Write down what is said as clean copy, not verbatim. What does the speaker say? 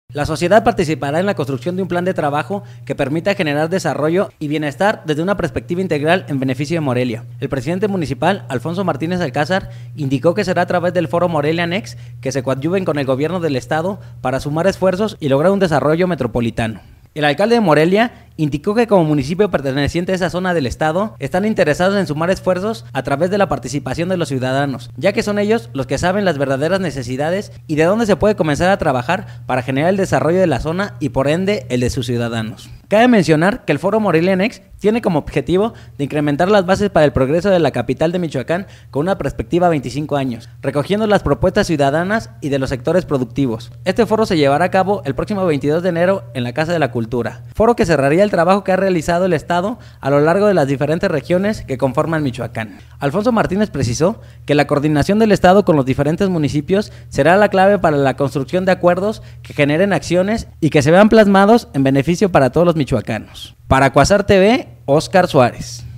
La sociedad participará en la construcción de un plan de trabajo que permita generar desarrollo y bienestar desde una perspectiva integral en beneficio de Morelia. El presidente municipal, Alfonso Martínez Alcázar, indicó que será a través del Foro Morelia Next que se coadyuven con el gobierno del estado para sumar esfuerzos y lograr un desarrollo metropolitano. El alcalde de Morelia indicó que como municipio perteneciente a esa zona del estado están interesados en sumar esfuerzos a través de la participación de los ciudadanos, ya que son ellos los que saben las verdaderas necesidades y de dónde se puede comenzar a trabajar para generar el desarrollo de la zona y por ende el de sus ciudadanos. Cabe mencionar que el Foro Morelia Next tiene como objetivo de incrementar las bases para el progreso de la capital de Michoacán con una perspectiva a 25 años, recogiendo las propuestas ciudadanas y de los sectores productivos. Este foro se llevará a cabo el próximo 22 de enero en la Casa de la Cultura, foro que cerraría el trabajo que ha realizado el Estado a lo largo de las diferentes regiones que conforman Michoacán. Alfonso Martínez precisó que la coordinación del Estado con los diferentes municipios será la clave para la construcción de acuerdos que generen acciones y que se vean plasmados en beneficio para todos los michoacanos. Para Cuasar TV, Óscar Suárez.